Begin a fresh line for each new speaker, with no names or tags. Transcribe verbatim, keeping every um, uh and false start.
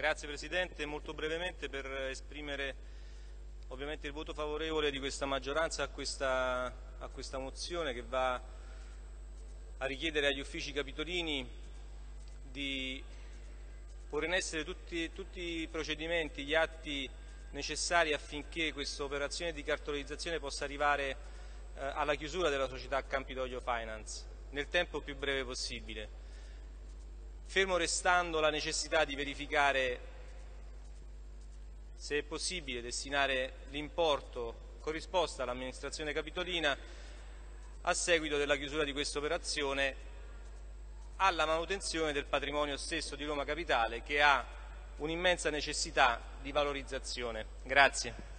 Grazie Presidente, molto brevemente per esprimere ovviamente il voto favorevole di questa maggioranza a questa, a questa mozione che va a richiedere agli uffici capitolini di porre in essere tutti, tutti i procedimenti, gli atti necessari affinché questa operazione di cartolarizzazione possa arrivare eh, alla chiusura della società Campidoglio Finance nel tempo più breve possibile. Fermo restando la necessità di verificare se è possibile destinare l'importo corrisposto all'amministrazione capitolina a seguito della chiusura di questa operazione alla manutenzione del patrimonio stesso di Roma Capitale, che ha un'immensa necessità di valorizzazione. Grazie.